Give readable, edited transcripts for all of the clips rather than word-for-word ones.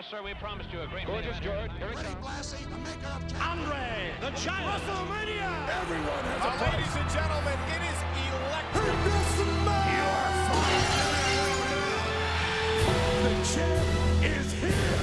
Yes, sir, we promised you a great Gorgeous George. Here it Freddie comes. Blassie, the maker of Andre, the giant. WrestleMania. Everyone has a price. Ladies and gentlemen, it is electric. The champ is here.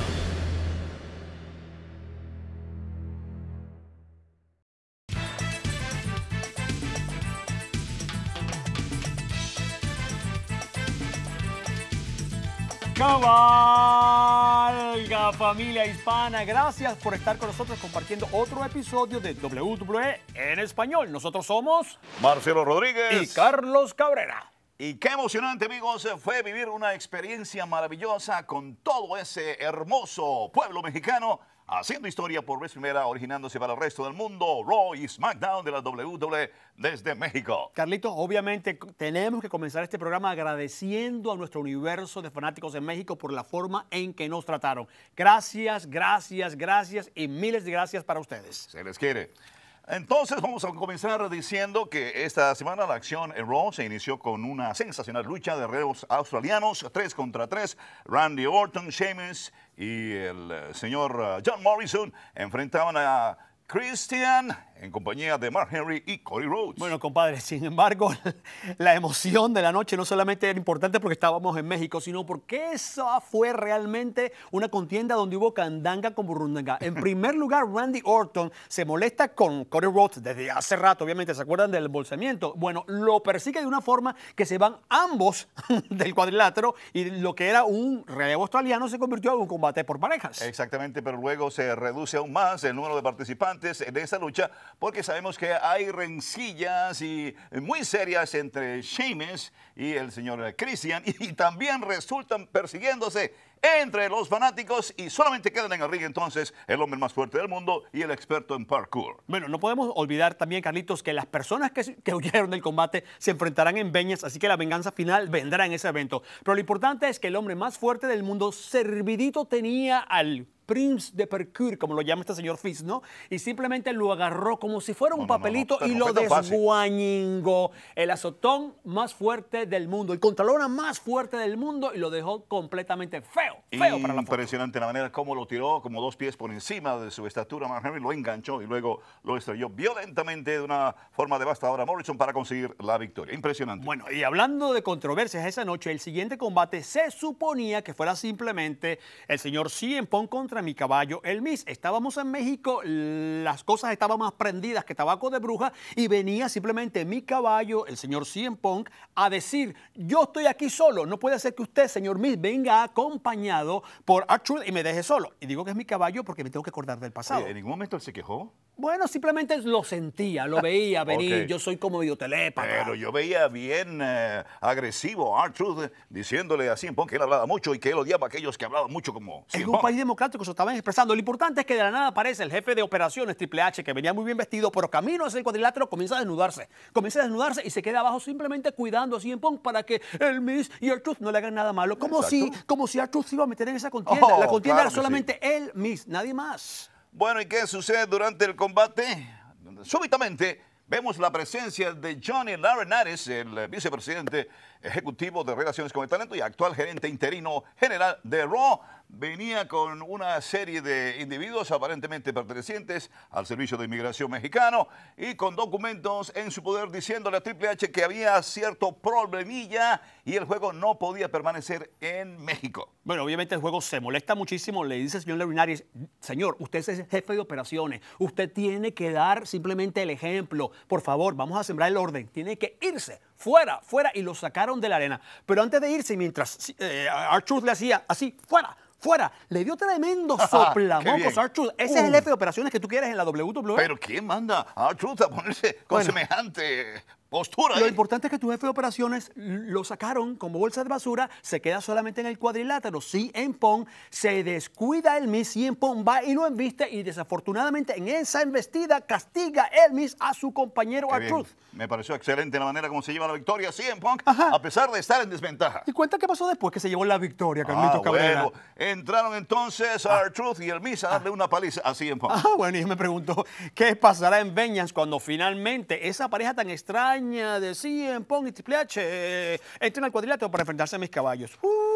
Cabalga, familia hispana, gracias por estar con nosotros compartiendo otro episodio de WWE en español. Nosotros somos Marcelo Rodríguez y Carlos Cabrera. Y qué emocionante, amigos, fue vivir una experiencia maravillosa con todo ese hermoso pueblo mexicano haciendo historia por vez primera, originándose para el resto del mundo. Raw y SmackDown de la WWE desde México. Carlitos, obviamente tenemos que comenzar este programa agradeciendo a nuestro universo de fanáticos en México por la forma en que nos trataron. Gracias, gracias, gracias y miles de gracias para ustedes. Se les quiere. Entonces vamos a comenzar diciendo que esta semana la acción en Raw se inició con una sensacional lucha de reos australianos, 3 contra 3. Randy Orton, Sheamus y el señor John Morrison enfrentaban a Christian en compañía de Mark Henry y Cody Rhodes. Bueno, compadre, sin embargo, la emoción de la noche no solamente era importante porque estábamos en México, sino porque esa fue realmente una contienda donde hubo candanga con burrundanga. En primer lugar, Randy Orton se molesta con Cody Rhodes desde hace rato, obviamente, ¿se acuerdan del embolsamiento? Bueno, lo persigue de una forma que se van ambos del cuadrilátero y lo que era un relevo australiano se convirtió en un combate por parejas. Exactamente, pero luego se reduce aún más el número de participantes de esta lucha porque sabemos que hay rencillas y muy serias entre Sheamus y el señor Christian y también resultan persiguiéndose entre los fanáticos y solamente quedan en el ring entonces el hombre más fuerte del mundo y el experto en parkour. Bueno, no podemos olvidar también, Carlitos, que las personas que huyeron del combate se enfrentarán en Vegas, así que la venganza final vendrá en ese evento. Pero lo importante es que el hombre más fuerte del mundo, servidito tenía al Prince de Parkour, como lo llama este señor Fist, ¿no? Y simplemente lo agarró como si fuera un papelito y lo desguañingó. El azotón más fuerte del mundo, el contralona más fuerte del mundo y lo dejó completamente feo para la foto. Impresionante la manera como lo tiró, como 2 pies por encima de su estatura. Mark Henry lo enganchó y luego lo estrelló violentamente de una forma devastadora a Morrison para conseguir la victoria. Impresionante. Bueno, y hablando de controversias esa noche, el siguiente combate se suponía que fuera simplemente el señor CM Punk contra mi caballo, el Miz. Estábamos en México, las cosas estaban más prendidas que tabaco de bruja y venía simplemente mi caballo, el señor CM Punk, a decir, yo estoy aquí solo, no puede ser que usted, señor Miz, venga acompañado por R-Truth y me deje solo. Y digo que es mi caballo porque me tengo que acordar del pasado. Oye, ¿en ningún momento él se quejó? Bueno, simplemente lo sentía, lo veía venir, Okay. Yo soy como medio telépata. Pero yo veía bien agresivo a R-Truth diciéndole a CM Punk que él hablaba mucho y que él odiaba a aquellos que hablaban mucho como Es CM un Punk. país democrático, se estaban expresando. Lo importante es que de la nada aparece el jefe de operaciones, Triple H, que venía muy bien vestido, pero camino hacia el cuadrilátero comienza a desnudarse. Comienza a desnudarse y se queda abajo simplemente cuidando a CM Punk para que el Miz y R-Truth no le hagan nada malo. Como si R-Truth se iba a meter en esa contienda. Oh, la contienda claro era que solamente el Miz, nadie más. Bueno, ¿y qué sucede durante el combate? Súbitamente vemos la presencia de Johnny Laurinaitis, el vicepresidente ejecutivo de Relaciones con el Talento y actual gerente interino general de Raw. Venía con una serie de individuos aparentemente pertenecientes al Servicio de Inmigración mexicano y con documentos en su poder diciéndole a Triple H que había cierto problemilla y el juego no podía permanecer en México. Bueno, obviamente el juego se molesta muchísimo. Le dice al señor Laurinaitis, señor, usted es el jefe de operaciones. Usted tiene que dar simplemente el ejemplo. Por favor, vamos a sembrar el orden. Tiene que irse. Fuera, fuera. Y lo sacaron de la arena. Pero antes de irse, mientras R-Truth le hacía así, fuera, fuera, le dio tremendo soplamocos a R-Truth. Ese es el jefe de operaciones que tú quieres en la WWE. Pero ¿quién manda a R-Truth a ponerse con semejante postura? Lo importante es que tu jefe de operaciones lo sacaron como bolsa de basura, se queda solamente en el cuadrilátero. CM Punk se descuida el Miz, CM Punk va y lo embiste y desafortunadamente en esa embestida castiga el Miz a su compañero R-Truth. Me pareció excelente la manera como se lleva la victoria CM Punk, a pesar de estar en desventaja. ¿Y cuenta qué pasó después que se llevó la victoria, Carlitos Cabrera? Bueno, entraron entonces a R-Truth y el Miz a darle una paliza a CM Punk. Bueno, y yo me pregunto, ¿qué pasará en Vengeance cuando finalmente esa pareja tan extraña de CM Punk y Triple H entren al cuadrilátero para enfrentarse a mis caballos?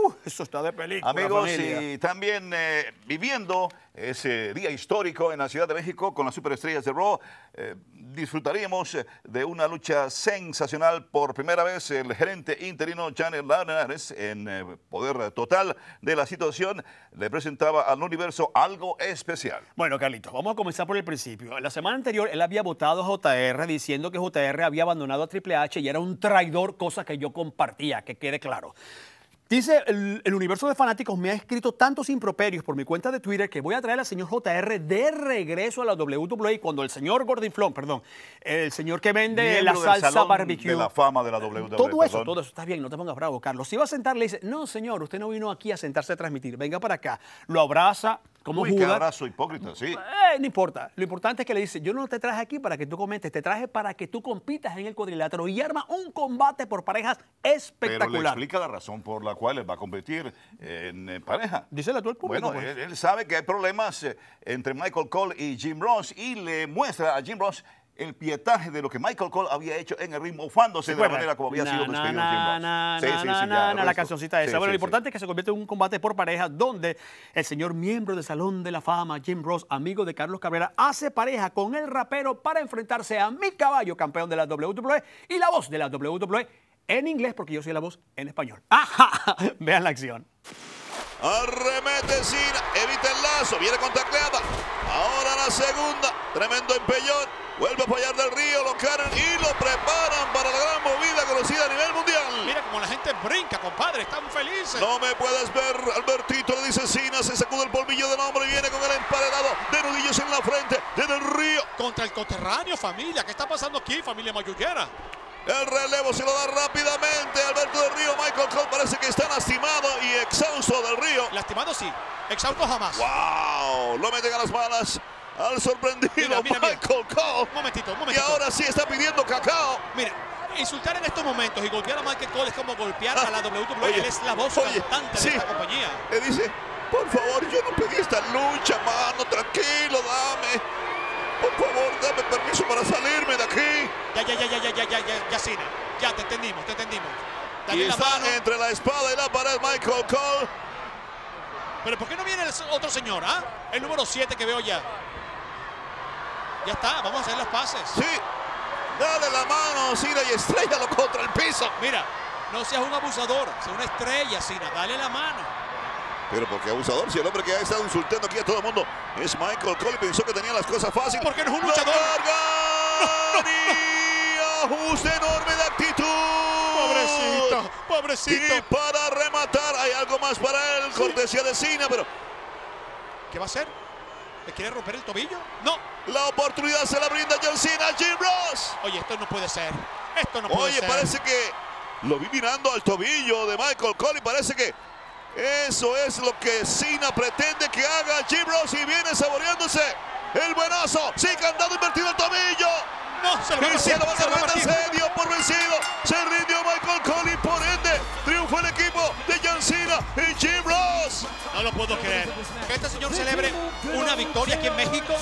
Eso está de película, Amigos, familia. y también viviendo ese día histórico en la Ciudad de México con las superestrellas de Raw, disfrutaríamos de una lucha sensacional. Por primera vez el gerente interino Johnny Laurinaitis, en poder total de la situación, le presentaba al universo algo especial. Bueno, Carlitos, vamos a comenzar por el principio. La semana anterior él había votado a JR diciendo que JR había abandonado a Triple H y era un traidor, cosa que yo compartía, que quede claro. Dice, el universo de fanáticos me ha escrito tantos improperios por mi cuenta de Twitter que voy a traer al señor JR de regreso a la WWE cuando el señor Gordinflón, perdón, el señor que vende Miembro la del salsa Salón barbecue. de la fama de la WWE. Todo eso está bien, no te pongas bravo, Carlos. Si va a sentar, le dice, no, señor, usted no vino aquí a sentarse a transmitir, venga para acá. Lo abraza, como Uy, qué Judas. abrazo hipócrita, sí. No importa. Lo importante es que le dice, yo no te traje aquí para que tú comentes, te traje para que tú compitas en el cuadrilátero y arma un combate por parejas Pero le espectacular. explica la razón por la cual él va a competir en pareja. Díselo tú al público. Bueno, pues. él sabe que hay problemas entre Michael Cole y Jim Ross y le muestra a Jim Ross el pietaje de lo que Michael Cole había hecho en el ring, mofándose de la manera como había sido despedido Jim Ross. La cancioncita esa. Sí, Bueno, sí, lo importante es que se convierte en un combate por pareja donde el señor miembro del Salón de la Fama, Jim Ross, amigo de Carlos Cabrera, hace pareja con el rapero para enfrentarse a Mi Caballo, campeón de la WWE, y la voz de la WWE en inglés, porque yo soy la voz en español. ¡Ajá! Vean la acción. Arremete Cena, evita el lazo, viene con tacleada. Ahora la segunda, tremendo empellón. Vuelve a fallar Del Río, lo cargan y lo preparan para la gran movida conocida a nivel mundial. Mira como la gente brinca, compadre, están felices. No me puedes ver, Albertito, le dice Cena, se sacude el polvillo del hombro y viene con el emparedado de nudillos en la frente de Del Río. Contra el coterráneo, familia. ¿Qué está pasando aquí, familia mayullera? El relevo se lo da rápidamente Alberto Del Río. Michael Cole parece que está lastimado y exhausto Del Río. Lastimado sí, exhausto jamás. ¡Wow! Lo meten a las malas al sorprendido Mira. Michael Cole. Un momentito. Y ahora sí está pidiendo cacao. Mira, insultar en estos momentos y golpear a Michael Cole es como golpear a la WWE. Oye, Él es la voz oye, cantante sí. de esta compañía. Le dice, por favor, yo no pedí esta lucha, mano. Tranquilo, dame. Por favor, dame permiso para salirme de aquí. Ya, Cena. Ya, te entendimos. Y Dale la está mano. entre la espada y la pared Michael Cole. Pero ¿por qué no viene el otro señor, ah? El número 7 que veo ya. Ya está, vamos a hacer las paces. Sí. Dale la mano, Cena, y estrellalo contra el piso. Mira, no seas un abusador, sé una estrella, Cena. Dale la mano. Pero porque abusador, si el hombre que ha estado insultando aquí a todo el mundo es Michael Cole y pensó que tenía las cosas fáciles. Porque no es un ¡Lo luchador. cargan! Y ajuste enorme de actitud. Pobrecito. Y para rematar, hay algo más para él, cortesía de Cena, pero ¿Qué va a hacer? ¿Le quiere romper el tobillo? No. la oportunidad se la brinda John Cena a Jim Ross. Oye, esto no puede ser. Esto no puede Oye, ser. parece que lo vi mirando al tobillo de Michael Cole y parece que eso es lo que Cena pretende que haga Jim Ross y viene saboreándose el buenazo. Sí, candado invertido el tobillo. No, se lo va a Y se lo van a partir. reventar, se dio por vencido. Se rindió Michael Cole y por ende triunfó el equipo de John Cena y Jim Ross. No lo puedo creer. Que este señor celebre una victoria aquí en México.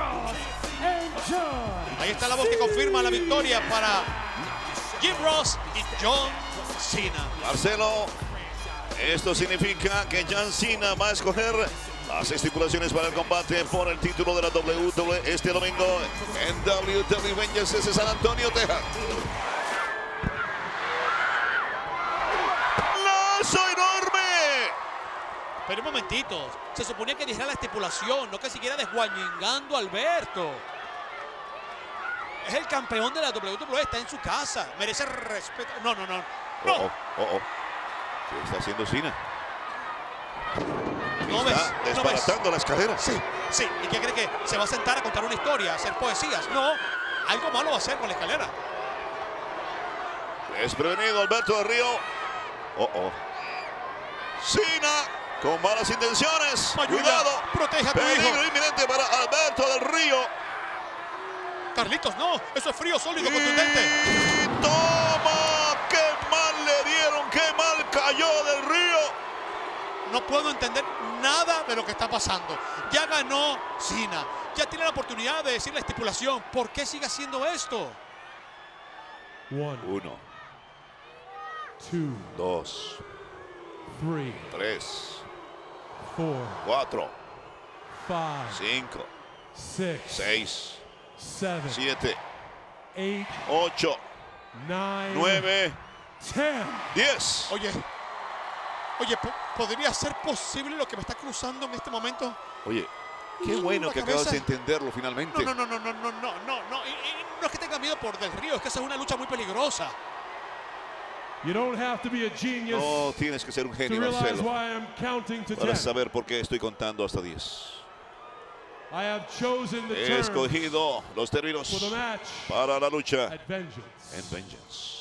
Ahí está la voz que confirma la victoria para Jim Ross y John Cena. Marcelo, esto significa que John Cena va a escoger las estipulaciones para el combate por el título de la WWE este domingo en WWE Vengeance de San Antonio, Texas. ¡Lazo enorme! Pero un momentito, se suponía que dijera la estipulación, no que siguiera desguañingando a Alberto. Es el campeón de la WWE, está en su casa, merece respeto. No. ¿Qué está haciendo Cena? No Está ves. desbaratando la escalera. Sí. ¿Y qué cree que se va a sentar a contar una historia, a hacer poesías? No, algo malo va a hacer con la escalera. Desprevenido Alberto Del Río. Cena con malas intenciones. Ayuda, Cuidado. protege a tu Peligro hijo. inminente para Alberto Del Río. Carlitos, no, eso es frío, sólido, contundente. Y toma. ¡Qué mal le dieron! ¡Qué mal cayó Del Río! No puedo entender nada de lo que está pasando. Ya ganó Cena. Ya tiene la oportunidad de decir la estipulación. ¿Por qué sigue haciendo esto? 1, 2, 3, 3, 4, 4, 5, 5, 6, 6, 7, 7, 8, 8, 9, 9, 10. 10. Oye, ¿podría ser posible lo que me está cruzando en este momento? Oye, qué bueno La que acabas cabeza. de entenderlo finalmente. No. Y no es que tenga miedo por Del Río, es que esa es una lucha muy peligrosa. You don't have to be a genius No tienes que ser un to genio, realize Marcelo, why I'm counting to para 10. saber por qué estoy contando hasta 10. I have chosen the He terms escogido los términos for the match para la lucha at Vengeance. en Vengeance.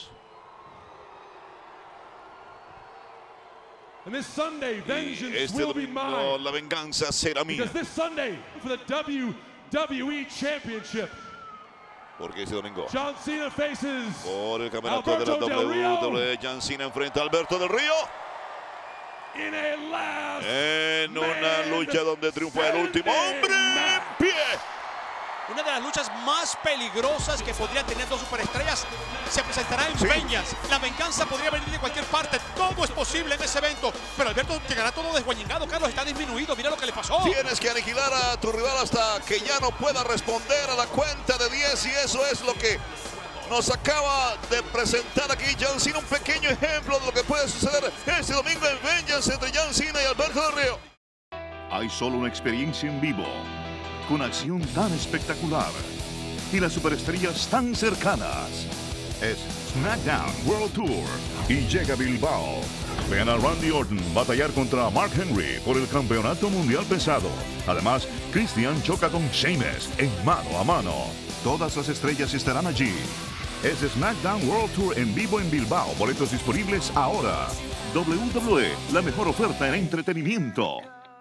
And this Sunday, Y vengeance este will be domingo mine. la venganza será mía. Because this Sunday, for the WWE Championship, Porque este domingo, John Cena faces por el campeonato de la Alberto Del Rio WWE, John Cena enfrenta a Alberto Del Río in a last en una man lucha donde triunfa el último hombre en pie. Una de las luchas más peligrosas que podrían tener dos superestrellas se presentará en Sí. Vengeance. La venganza podría venir de cualquier parte. Todo es posible en ese evento. Pero Alberto llegará todo desguañingado. Carlos está disminuido. Mira lo que le pasó. Tienes que aniquilar a tu rival hasta que ya no pueda responder a la cuenta de 10 y eso es lo que nos acaba de presentar aquí John Cena. Un pequeño ejemplo de lo que puede suceder este domingo en Vengeance entre John Cena y Alberto Del Río. Hay solo una experiencia en vivo, con acción tan espectacular y las superestrellas tan cercanas. Es SmackDown World Tour y llega a Bilbao. Vean a Randy Orton batallar contra Mark Henry por el campeonato mundial pesado. Además, Christian choca con Sheamus en mano a mano. Todas las estrellas estarán allí. Es SmackDown World Tour en vivo en Bilbao. Boletos disponibles ahora. WWE, la mejor oferta en entretenimiento.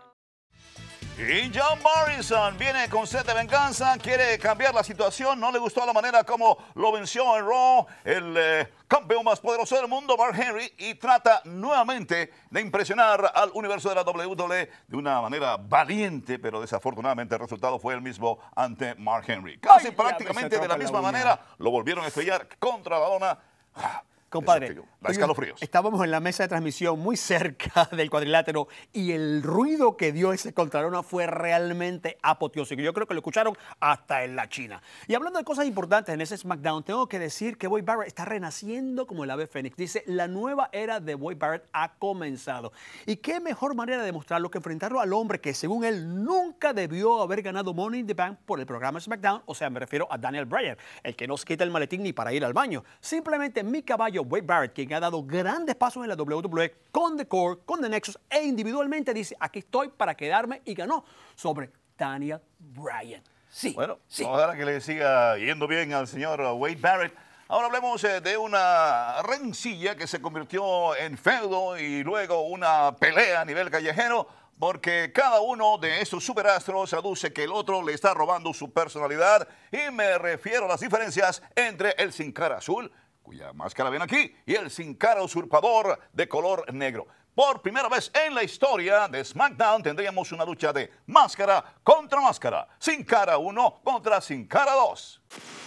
Y John Morrison viene con sed de venganza, quiere cambiar la situación, no le gustó la manera como lo venció en Raw el campeón más poderoso del mundo, Mark Henry, y trata nuevamente de impresionar al universo de la WWE de una manera valiente, pero desafortunadamente el resultado fue el mismo ante Mark Henry. Casi Ay, prácticamente ya me de la se misma atrapa la uña. manera lo volvieron a estrellar contra la lona. Compadre, Desafío, da escalofríos. estábamos en la mesa de transmisión muy cerca del cuadrilátero y el ruido que dio ese contralona fue realmente apoteósico. Yo creo que lo escucharon hasta en la China. Y hablando de cosas importantes en ese SmackDown, tengo que decir que Wade Barrett está renaciendo como el ave fénix. Dice, la nueva era de Wade Barrett ha comenzado. Y qué mejor manera de demostrarlo que enfrentarlo al hombre que según él nunca debió haber ganado Money in the Bank por el programa SmackDown. O sea, me refiero a Daniel Bryan, el que no se quita el maletín ni para ir al baño. Simplemente mi caballo Wade Barrett, quien ha dado grandes pasos en la WWE con The Core, con The Nexus e individualmente, dice, aquí estoy para quedarme y ganó sobre Daniel Bryan. Sí, Bueno, sí. ojalá que le siga yendo bien al señor Wade Barrett. Ahora hablemos de una rencilla que se convirtió en feudo y luego una pelea a nivel callejero, porque cada uno de estos superastros aduce que el otro le está robando su personalidad, y me refiero a las diferencias entre el Sin Cara Azul, cuya máscara ven aquí, y el Sin Cara Usurpador de color negro. Por primera vez en la historia de SmackDown tendríamos una lucha de máscara contra máscara. Sin Cara 1 contra Sin Cara 2.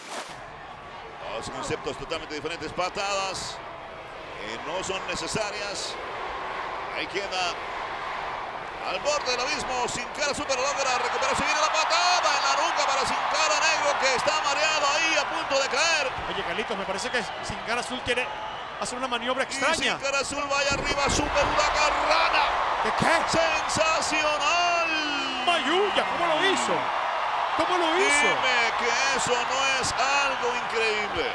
Dos conceptos totalmente diferentes, patadas no son necesarias. Ahí queda al borde del abismo, Sin Cara Super logra recuperarse, viene la patada en la nuca para Sin Cara Negro, que está mareado ahí a punto de caer. Oye, Carlitos, me parece que Sin Cara Azul quiere hacer una maniobra Y Sin extraña. Cara Azul vaya arriba, Super Huracán Rana. ¿Qué? ¡Sensacional! Mayuya, ¿cómo lo hizo? ¿Cómo lo hizo? Dime que eso no es algo increíble.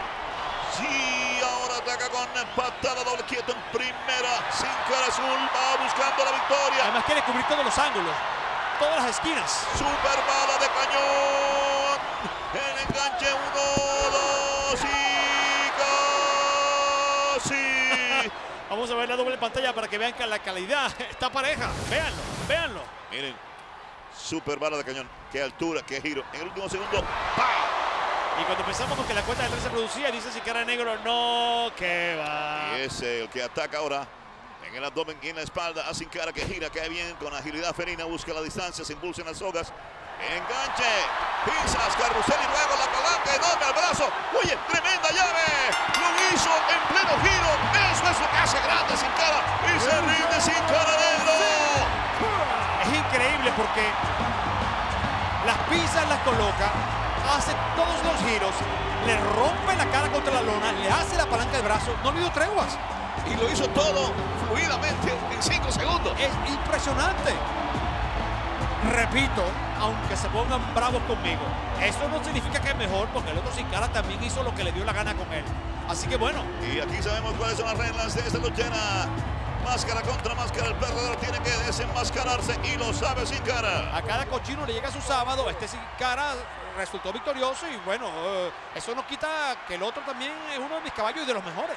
Sí, ahora ataca con patada doble quieto en primera. Sin Cara Azul va buscando la victoria. Además quiere cubrir todos los ángulos, todas las esquinas. Super bala de cañón. El enganche 1, 2 y casi. Vamos a ver la doble pantalla para que vean que la calidad está pareja. Véanlo, véanlo. Miren, super bala de cañón. Qué altura, qué giro. En el último segundo, ¡pam! Y cuando pensamos con que la cuenta de 3 se producía, dice Sin Cara Negro, no, que va. Y es el que ataca ahora En el abdomen y en la espalda a Sin Cara, que gira, cae bien con agilidad felina, busca la distancia, se impulsa en las sogas. Enganche, pisas, carrusel y luego la palanca enorme al brazo. Oye, tremenda llave. Lo hizo en pleno giro. Eso es lo que hace grande Sin Cara. Y se rinde Sin Cara Negro. Es increíble porque las pisas las coloca, hace todos los giros, le rompe la cara contra la lona, le hace la palanca del brazo, no le dio treguas. Y lo hizo todo fluidamente en 5 segundos. Es impresionante. Repito, aunque se pongan bravos conmigo, eso no significa que es mejor, porque el otro Sin Cara también hizo lo que le dio la gana con él. Así que bueno. Y aquí sabemos cuáles son las reglas de esta lucha. Máscara contra máscara, el perdedor tiene que desenmascararse y lo sabe Sin Cara. A cada cochino le llega su sábado, este Sin Cara resultó victorioso y bueno, eso no quita que el otro también es uno de mis caballos y de los mejores.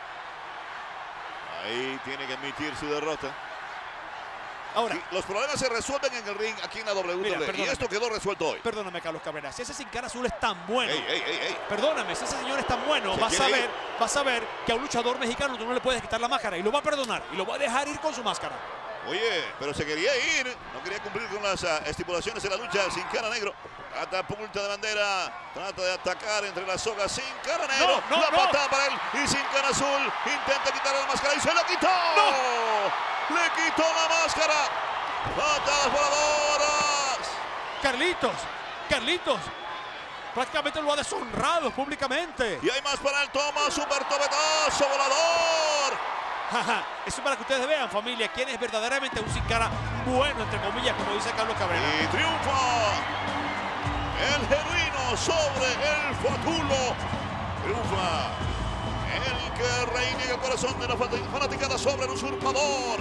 Ahí tiene que admitir su derrota. Ahora, y los problemas se resuelven en el ring aquí en la WWE. Y esto quedó resuelto hoy. Perdóname, Carlos Cabrera, si ese Sin Cara azul es tan bueno, Ey. perdóname, si ese señor es tan bueno, vas a ver que a un luchador mexicano tú no le puedes quitar la máscara y lo va a perdonar y lo va a dejar ir con su máscara. Oye, pero se quería ir, no quería cumplir con las estipulaciones de la lucha. Sin Cara Negro, catapulta de bandera, trata de atacar entre las sogas. Sin Cara Negro, la patada para él y Sin Cara Azul intenta quitarle la máscara y se la quitó. Le quitó la máscara. Patadas voladoras. Carlitos, prácticamente lo ha deshonrado públicamente. Y hay más para él, toma super tobetazo volador. Eso para que ustedes vean, familia, quién es verdaderamente un Sin Cara bueno, entre comillas, como dice Carlos Cabrera. Y triunfa el genuino sobre el fatulo. Triunfa el que reina en el corazón de la fanaticada sobre el usurpador.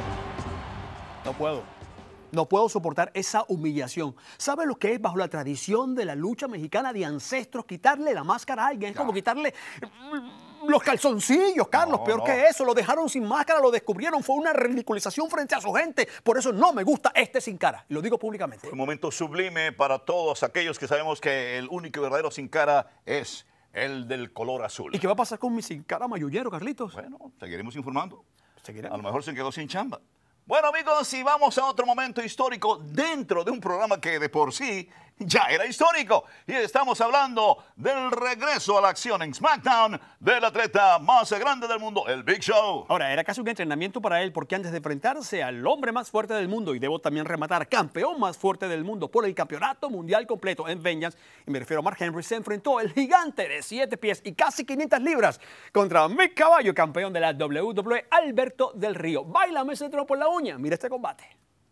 No puedo soportar esa humillación. ¿Sabe lo que es bajo la tradición de la lucha mexicana de ancestros quitarle la máscara a alguien? Es como quitarle los calzoncillos, Carlos. Peor que eso, lo dejaron sin máscara, lo descubrieron. Fue una ridiculización frente a su gente. Por eso no me gusta este Sin Cara. Y lo digo públicamente. Un momento sublime para todos aquellos que sabemos que el único y verdadero Sin Cara es el del color azul. ¿Y qué va a pasar con mi Sin Cara mayullero, Carlitos? Bueno, seguiremos informando. Seguiremos. A lo mejor se quedó sin chamba. Bueno, amigos, y vamos a otro momento histórico dentro de un programa que de por sí ya era histórico. Y estamos hablando del regreso a la acción en SmackDown del atleta más grande del mundo, el Big Show. Ahora, era casi un entrenamiento para él porque antes de enfrentarse al hombre más fuerte del mundo, y debo también rematar, campeón más fuerte del mundo por el campeonato mundial completo en Vengeance, y me refiero a Mark Henry, se enfrentó el gigante de 7 pies y casi 500 libras contra mi caballo, campeón de la WWE, Alberto del Río. Báilame ese trono por la uña. Mira este combate.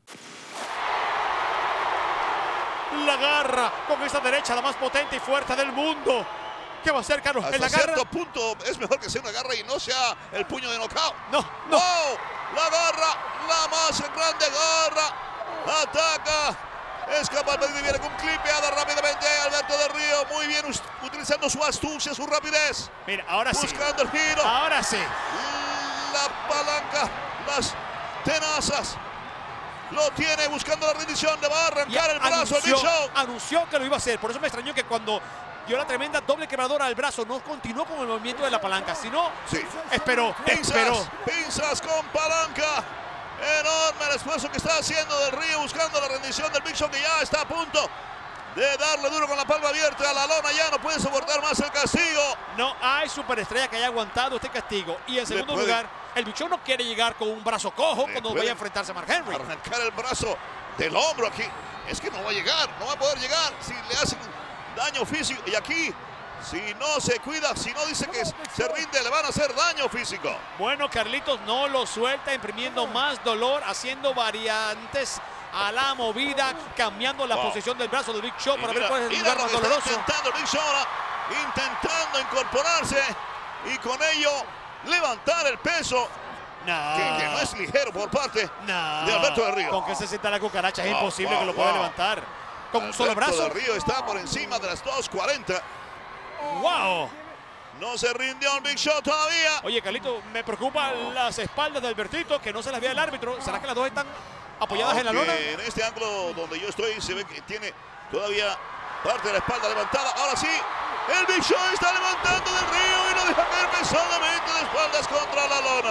La agarra con esa derecha, la más potente y fuerte del mundo. ¿Qué va a hacer, Carlos? Hasta ¿En la garra? cierto punto es mejor que sea una garra y no sea el puño de knockout. No. ¡Wow! La garra, la más grande garra. Ataca. Escapa el pedido y viene con clipeada rápidamente Alberto del Río. Muy bien, utilizando su astucia, su rapidez. Mira, ahora sí. Buscando el giro. Ahora sí. La palanca, las tenazas. Lo tiene buscando la rendición. Le va a arrancar el brazo al Big Show. Anunció que lo iba a hacer. Por eso me extrañó que cuando dio la tremenda doble quebradora al brazo no continuó con el movimiento de la palanca, sino esperó. Pinzas con palanca. Enorme el esfuerzo que está haciendo del Río buscando la rendición del Big Show, que ya está a punto de darle duro con la palma abierta a la lona. Ya no puede soportar más el castigo. No hay superestrella que haya aguantado este castigo. Y en segundo lugar, el Big Show no quiere llegar con un brazo cojo cuando vaya a enfrentarse a Mark Henry. Arrancar el brazo del hombro aquí. Es que no va a llegar, no va a poder llegar si le hacen daño físico. Y aquí, si no se cuida, si no dice que se rinde, le van a hacer daño físico. Bueno, Carlitos no lo suelta, imprimiendo más dolor, haciendo variantes a la movida, cambiando la posición del brazo del Big Show para ver cuál es el lugar más doloroso. Intentando el Big Show ahora, intentando incorporarse y con ello levantar el peso. Que no es ligero por parte de Alberto del Río. Con que se sienta la cucaracha es imposible que lo pueda levantar. Con un solo brazo. Alberto del Río está por encima de las 240. ¡Wow! No se rindió el Big Show todavía. Oye, Carlito, me preocupan las espaldas de Albertito, que no se las vea el árbitro. ¿Será que las dos están apoyadas en la lona? En este ángulo donde yo estoy se ve que tiene todavía parte de la espalda levantada. Ahora sí, el Big Show está levantando del Río y lo deja caer pesadamente de espaldas contra la lona.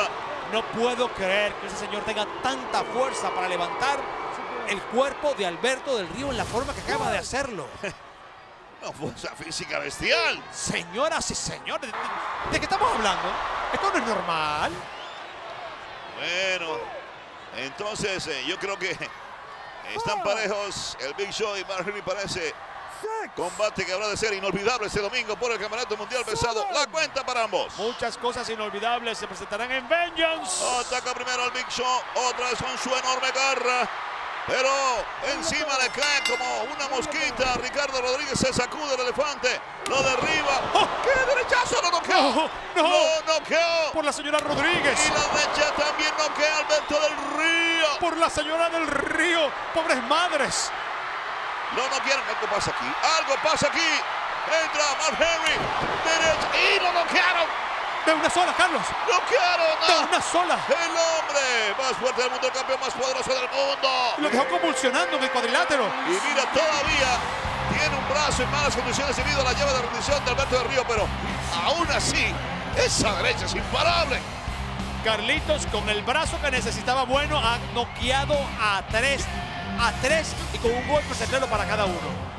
No puedo creer que ese señor tenga tanta fuerza para levantar el cuerpo de Alberto del Río en la forma que acaba de hacerlo. Una fuerza física bestial. Señoras y señores, ¿de qué estamos hablando? Esto no es normal. Bueno, entonces yo creo que están parejos el Big Show y Mark Henry parece combate que habrá de ser inolvidable este domingo por el Campeonato Mundial Pesado. La cuenta para ambos. Muchas cosas inolvidables se presentarán en Vengeance. Ataca primero al Big Show, otra vez con su enorme garra. Pero encima le cae como una mosquita. Ricardo Rodríguez se sacude el elefante, lo derriba. ¡Oh! ¡Qué derechazo! ¡Lo noqueó! ¡Lo noqueó! Por la señora Rodríguez. Y la derecha también noquea a Alberto del Río. Por la señora del Río. Pobres madres. Lo noquearon. Algo pasa aquí. Algo pasa aquí. Entra Mark Henry. Derecha. Y lo noquearon. De una sola, Carlos. ¡Noquearon! De una sola. El hombre más fuerte del mundo, el campeón más poderoso del mundo. Lo dejó convulsionando en el cuadrilátero. Y mira, todavía tiene un brazo en malas condiciones debido a la llave de rendición de Alberto del Río, pero aún así, esa derecha es imparable. Carlitos, con el brazo que necesitaba bueno, ha noqueado a tres y con un golpe certero para cada uno.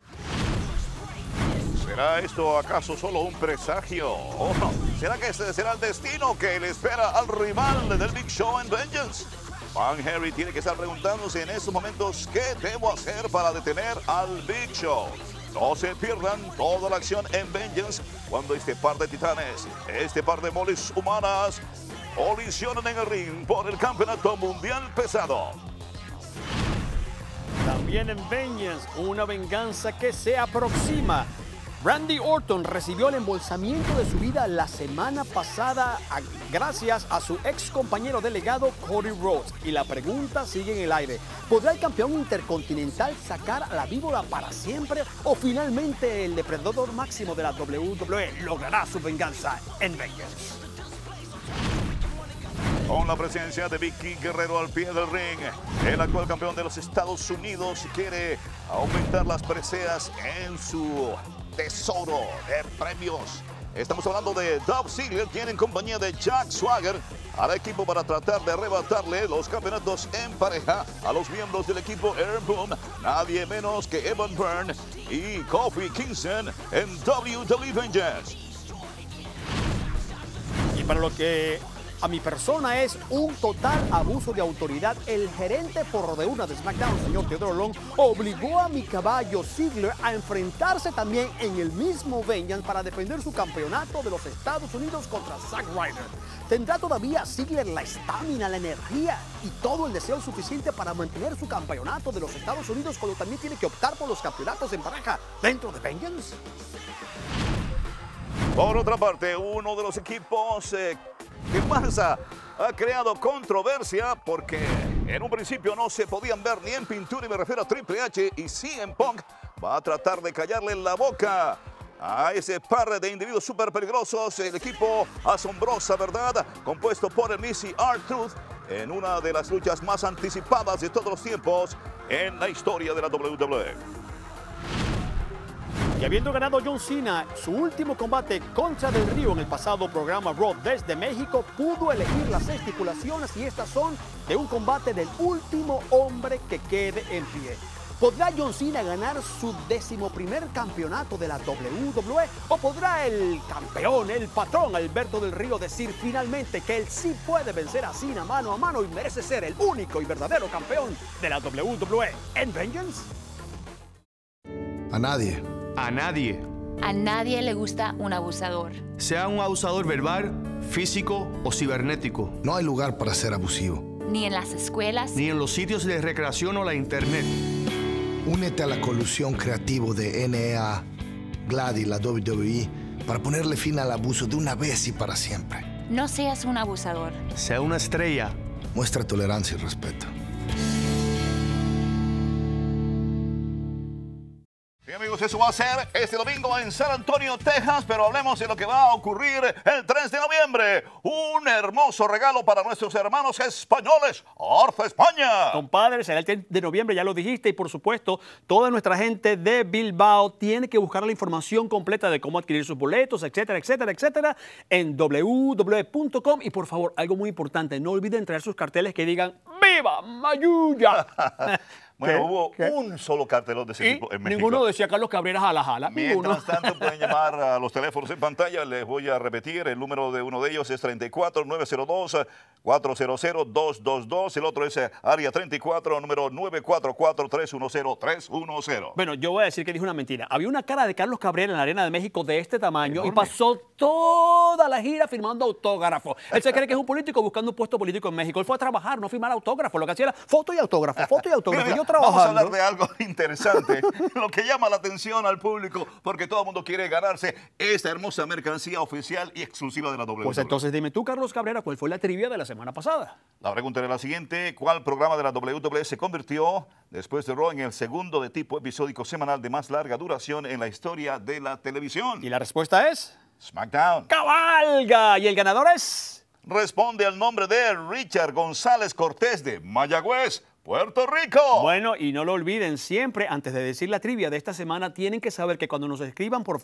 ¿Será esto acaso solo un presagio? ¿O no? ¿Será que este será el destino que le espera al rival del Big Show en Vengeance? Mark Henry tiene que estar preguntándose en estos momentos qué debo hacer para detener al Big Show. No se pierdan toda la acción en Vengeance cuando este par de titanes, este par de moles humanas, colisionan en el ring por el Campeonato Mundial Pesado. También en Vengeance, una venganza que se aproxima. Randy Orton recibió el embolsamiento de su vida la semana pasada gracias a su ex compañero delegado Cody Rhodes. Y la pregunta sigue en el aire. ¿Podrá el campeón intercontinental sacar a la víbora para siempre? ¿O finalmente el depredador máximo de la WWE logrará su venganza en Vengeance? Con la presencia de Vicky Guerrero al pie del ring, el actual campeón de los Estados Unidos quiere aumentar las preseas en su tesoro de premios. Estamos hablando de Dolph Ziggler, quien en compañía de Jack Swagger hará equipo para tratar de arrebatarle los campeonatos en pareja a los miembros del equipo Air Boom, nadie menos que Evan Byrne y Kofi Kingston en WWE Vengeance. Y para lo que a mi persona es un total abuso de autoridad, el gerente porro de una de SmackDown, señor Theodore Long, obligó a mi caballo Ziggler a enfrentarse también en el mismo Vengeance para defender su campeonato de los Estados Unidos contra Zack Ryder. ¿Tendrá todavía Ziggler la estamina, la energía y todo el deseo suficiente para mantener su campeonato de los Estados Unidos cuando también tiene que optar por los campeonatos en pareja dentro de Vengeance? Por otra parte, uno de los equipos que más ha creado controversia porque en un principio no se podían ver ni en pintura, y me refiero a Triple H y CM Punk, va a tratar de callarle la boca a ese par de individuos súper peligrosos, el equipo Asombrosa Verdad, compuesto por el Miz y R-Truth, en una de las luchas más anticipadas de todos los tiempos en la historia de la WWE. Y habiendo ganado John Cena su último combate contra Del Río en el pasado programa Raw desde México, pudo elegir las estipulaciones y estas son de un combate del último hombre que quede en pie. ¿Podrá John Cena ganar su 11º campeonato de la WWE? ¿O podrá el campeón, el patrón Alberto del Río decir finalmente que él sí puede vencer a Cena mano a mano y merece ser el único y verdadero campeón de la WWE en Vengeance? A nadie. A nadie. A nadie le gusta un abusador. Sea un abusador verbal, físico o cibernético. No hay lugar para ser abusivo. Ni en las escuelas. Ni en los sitios de recreación o la internet. Únete a la colusión creativa de NEA, GLAAD y la WWE para ponerle fin al abuso de una vez y para siempre. No seas un abusador. Sea una estrella. Muestra tolerancia y respeto. amigos, eso va a ser este domingo en San Antonio, Texas, pero hablemos de lo que va a ocurrir el 3 de noviembre. Un hermoso regalo para nuestros hermanos españoles, Arfa España. Compadre, será el 3 de noviembre, ya lo dijiste, y por supuesto, toda nuestra gente de Bilbao tiene que buscar la información completa de cómo adquirir sus boletos, etcétera, etcétera, etcétera, en www.com. Y por favor, algo muy importante, no olviden traer sus carteles que digan ¡Viva Mayuya! Bueno, hubo ¿Qué? un solo cartelón de ese tipo en México. Ninguno decía Carlos Cabrera jala jala. Mientras tanto, pueden llamar a los teléfonos en pantalla. Les voy a repetir. El número de uno de ellos es 34-902-400-222. El otro es área 34, número 944-310-310. Bueno, yo voy a decir que dije una mentira. Había una cara de Carlos Cabrera en la Arena de México de este tamaño y pasó toda la gira firmando autógrafos. Él se cree que es un político buscando un puesto político en México. Él fue a trabajar, no firmar autógrafos. Lo que hacía era foto y autógrafo, foto y autógrafo. Mira, Yo vamos a trabajando. hablar de algo interesante, lo que llama la atención al público, porque todo el mundo quiere ganarse esta hermosa mercancía oficial y exclusiva de la WWE. Pues entonces dime tú, Carlos Cabrera, ¿cuál fue la trivia de la semana pasada? La pregunta era la siguiente: ¿cuál programa de la WWE se convirtió después de Raw en el segundo de tipo episódico semanal de más larga duración en la historia de la televisión? Y la respuesta es... SmackDown. ¡Cabalga! Y el ganador es... Responde al nombre de Richard González Cortés de Mayagüez, Puerto Rico. Bueno, y no lo olviden, siempre antes de decir la trivia de esta semana, tienen que saber que cuando nos escriban por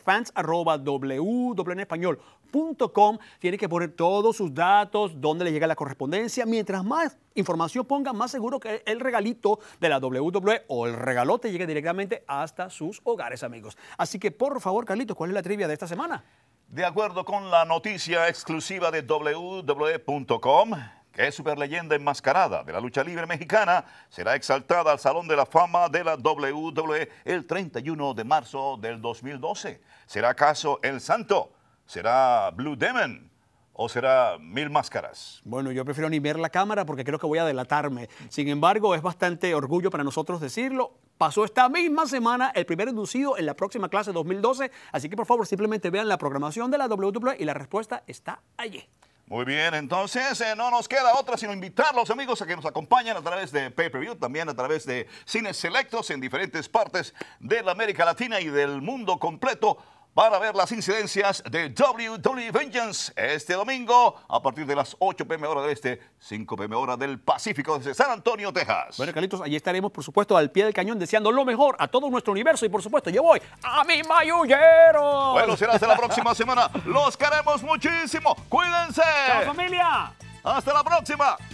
fans@www.español.com, tienen que poner todos sus datos, dónde les llega la correspondencia. Mientras más información pongan, más seguro que el regalito de la WWE o el regalote llegue directamente hasta sus hogares, amigos. Así que, por favor, Carlitos, ¿cuál es la trivia de esta semana? De acuerdo con la noticia exclusiva de www.com, que es superleyenda enmascarada de la lucha libre mexicana, será exaltada al Salón de la Fama de la WWE el 31 de marzo del 2012. ¿Será acaso El Santo? ¿Será Blue Demon? ¿O será Mil Máscaras? Bueno, yo prefiero ni ver la cámara porque creo que voy a delatarme. Sin embargo, es bastante orgullo para nosotros decirlo. Pasó esta misma semana el primer inducido en la próxima clase 2012. Así que, por favor, simplemente vean la programación de la WWE y la respuesta está allí. Muy bien, entonces no nos queda otra sino invitarlos, amigos, a que nos acompañen a través de Pay-Per-View, también a través de cines selectos en diferentes partes de la América Latina y del mundo completo, para ver las incidencias de WWE Vengeance este domingo a partir de las 8 p.m. hora del este, 5 p.m. hora del Pacífico, desde San Antonio, Texas. Bueno, Carlitos, allí estaremos, por supuesto, al pie del cañón, deseando lo mejor a todo nuestro universo y, por supuesto, yo voy a mi mayullero. Bueno, será hasta la próxima semana. Los queremos muchísimo. Cuídense. ¡Chao, familia! Hasta la próxima.